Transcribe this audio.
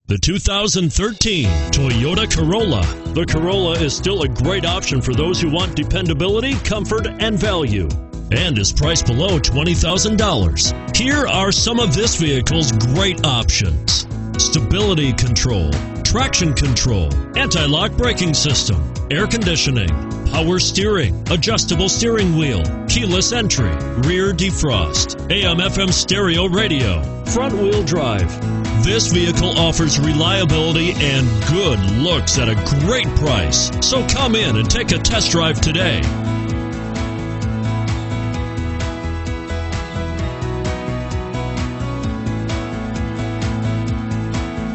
The 2013 Toyota Corolla. The Corolla is still a great option for those who want dependability, comfort, and value, and is priced below $20,000. Here are some of this vehicle's great options: stability control, traction control, anti-lock braking system, air conditioning, power steering, adjustable steering wheel, keyless entry, rear defrost, AM/FM stereo radio, front wheel drive. This vehicle offers reliability and good looks at a great price. So come in and take a test drive today.